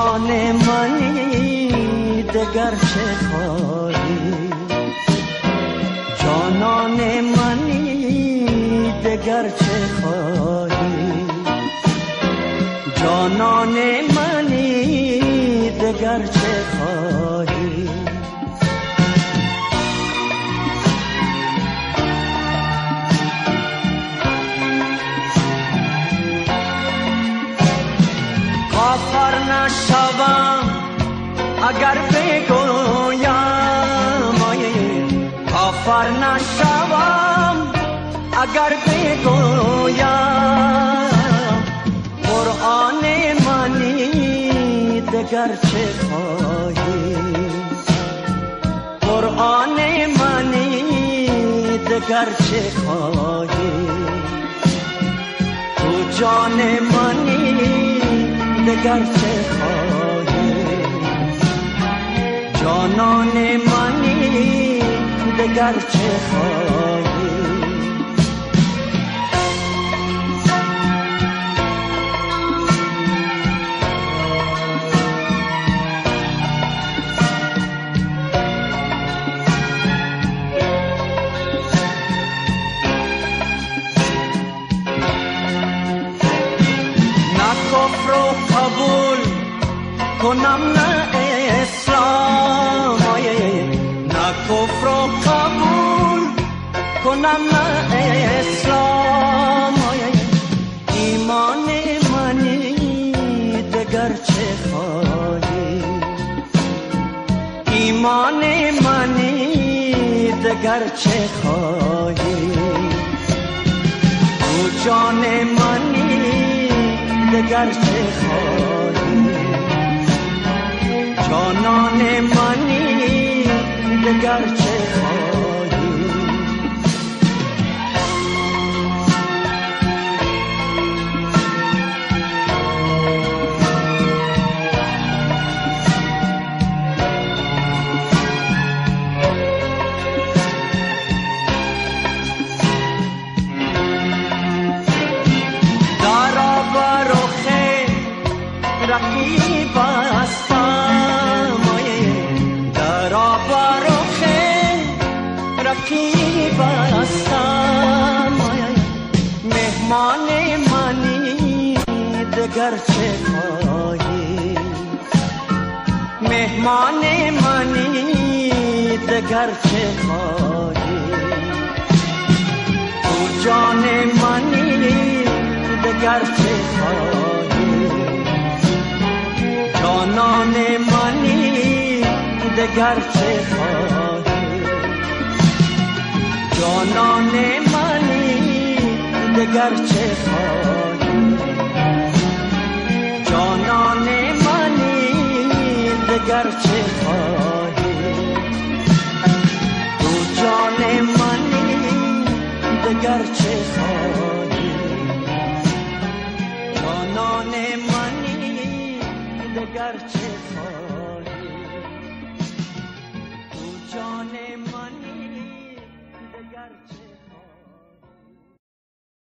جان منی دگر چه خواهی، جانان منی دگر چه خواهی، جانان منی دگر چه خواهی. کافر نشوم اگر بگویم، کافر نشوم اگر بگویم، قرآن منی دگر چه خواهی، قرآن منی دگر چه خواهی. تو جان منی دگر چه خواهی، جانان منی دگر چه خواهی. کفر و قبول کنم نه اسلام، نه کفر و قبول کنم نه اسلام. ایمان منی دگر چه خواهی، ایمان منی دگر چه خواهی. تو جان منی دگر چه خواهی، جانان منی دگر چه خواهی. رقیب هستم، در آبرخ رقیب هستم. مهمان منی دگر چه خواهی، مهمان منی دگر چه خواهی. تو جان منی دگر چه خواهی، جانان منی دگر چه خواهی، جانان منی دگر چه خواهی، جانان منی دگر چه خواهی. تو جان منی دگر چه خواهی، جانان منی دگر چه خواهی. تو جان